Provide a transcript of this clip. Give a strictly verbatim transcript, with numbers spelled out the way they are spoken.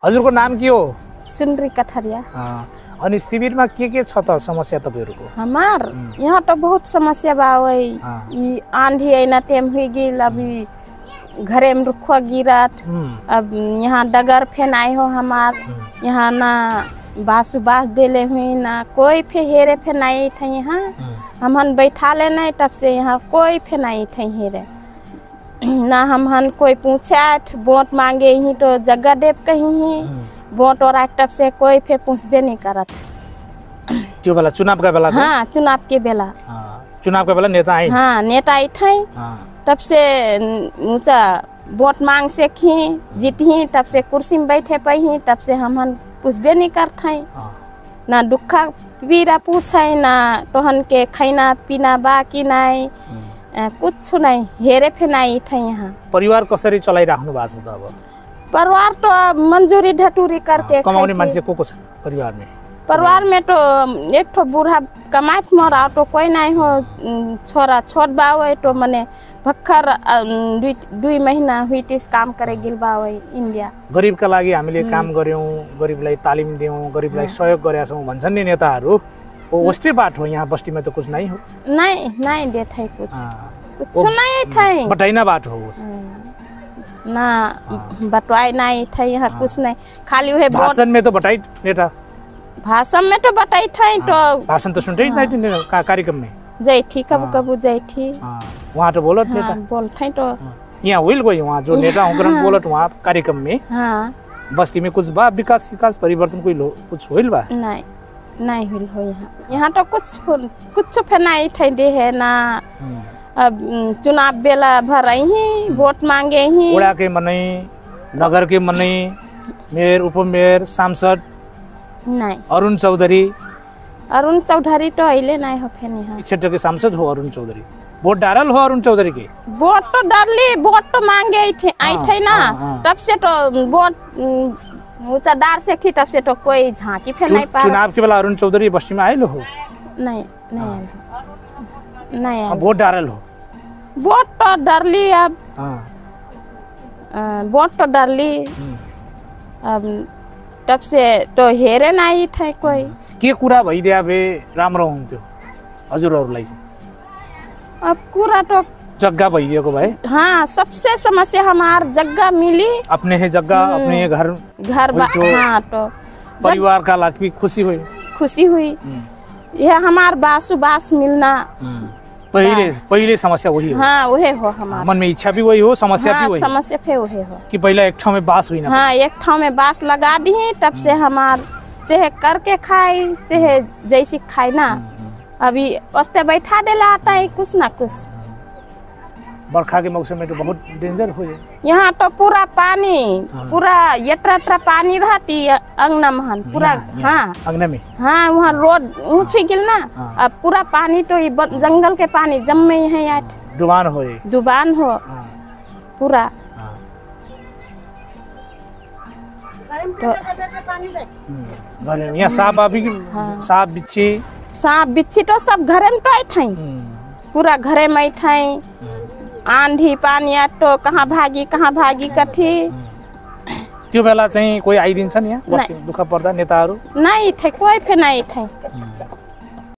हजुरको नाम के हो? सुनरी कथरिया। अनि शिविरमा के के छ त समस्या तपाईहरुको? हमार यहाँ तो बहुत समस्या बा वही ई आंधी आइना टेम हुई गिल अभी घरे में रुखवा गिरत अब यहाँ डगर फेन आए हो हमार यहाँ ना बासु बास देले हुई ना कोई फे हेरे फेन आई थे यहाँ हमहन बैठा ले नहीं तब से यहाँ कोई फेन आई थे हेरे ना हमहन कोई पूछे वोट मांगे ही तो जगह देव कहीं ही वोट और तब से कोई फे पूछबे नहीं करत। त्यो बेला चुनाव का बेला? हाँ चुनाव के बेला। चुनाव का बेला नेता आई? हाँ नेता आई थे तब से ऊंचा वोट मांग से खी जीती तब से कुर्सी में बैठे पही तब से हमहन पूछबे नहीं करते ना दुखा पीरा पूछे ना तोहन के खाना पीना बा कि नहीं कुछ नहीं हेरे फेनाई थे यहाँ। परिवार कसरी चलाइराख्नु भएको छ त? अब परिवार तो मंजूरी ढटूरी करके कमाउने मान्छे को को छ परिवार में? परिवार में तो एक तो बूढ़ा कमात मरा तो कोई नहीं हो छोरा छोट बावे तो मने भक्खर दुई महीना हुई तीस काम करे गिल बावे इंडिया। गरीब का लागि हामीले काम गर्यौं गरीबलाई तालिम दियौं गरीबलाई सहयोग गरेका छौं भन्छन् नि नेताहरू वो उस्तै बात हो यहाँ बस्ती में तो कुछ नहीं हो? नहीं नहीं देते है कुछ कुछ नहीं थे बटाइना बात हो ना बटवाई नहीं थे यहाँ कुछ नहीं खाली वह भाषण में तो बटाई नेता भाषण में तो बताई थे तो भाषण तो सुनते ही नहीं कार्यक्रम में जय थी कब कब जय थी वहाँ तो बोलत नेता बोलते तो यहाँ हुई कोई वहाँ जो नेता होकर बोलत वहाँ कार्यक्रम में बस्ती में कुछ बा विकास विकास परिवर्तन कोई कुछ हुई बा? नहीं नहीं हुई हो यहाँ यहाँ तो कुछ कुछ फेनाई थे दे है ना अब चुनाव बेला भर ही वोट मांगे ही उड़ा के मनई नगर के मनई मेयर उपमेयर सांसद नहीं अरुण चौधरी अरुण चौधरी तो अहिले नहीं हो फेन यहाँ क्षेत्र के सांसद हो अरुण चौधरी वोट डालल हो अरुण चौधरी के? वोट तो डाली वोट तो मांगे आई थे आई थे ना तब से तो वोट ऊंचादार से थी तब से तो कोई झांकी फेर नहीं पा। चुनाव के बेला अरुण चौधरी बस्ती में आयल हो? नहीं नहीं नहीं वोट डालल हो? वोट तो डाली अब वोट तो डाली अब तब से तो हेरे नहीं थे कोई के कुरा भइदिया बे राम्रो हुन्थ्यो हजुरहरुलाई चाहिँ? अब कुरा तो जग्गा भइदिएको भए? हाँ सबसे समस्या हमार जग्गा मिली अपने है जग्गा अपने है घर घर हाँ तो परिवार का लाख भी खुशी हुई खुशी हुई यह हमार बासु बास मिलना पहले पहले समस्या वही हो? हाँ वही हो हमार मन में इच्छा भी वही हो समस्या हाँ, भी वही समस्या भी वही हो कि पहला एक ठाव में बास हुई ना? हाँ एक ठाव में बास लगा दी तब से हमार चाहे करके खाई चाहे जैसी खाई ना अभी उस्ते बैठा देला आता है कुछ ना कुछ। बरखा के मौसम में तो बहुत डेंजर हो जाए यहाँ तो पूरा पानी पूरा यत्रा यत्रा पानी रहती अंगना महन पूरा हाँ अंगना में हाँ वहाँ रोड ऊँच गिल ना अब पूरा पानी तो जंगल के पानी जम्मे है यार डुबान हो डुबान हो पूरा तो यहाँ सांप अभी सांप बिच्छी सांप बिच्छी तो सब घरे में तो थे पूरा घरे में थे आंधी पानी तो कहाँ भागी कहाँ भागी कथी त्यो बेला चाहिँ कोही आइदिन्छन् यहाँ दुःख पर्दा नेताहरू? नहीं थे कोई फे नहीं थे।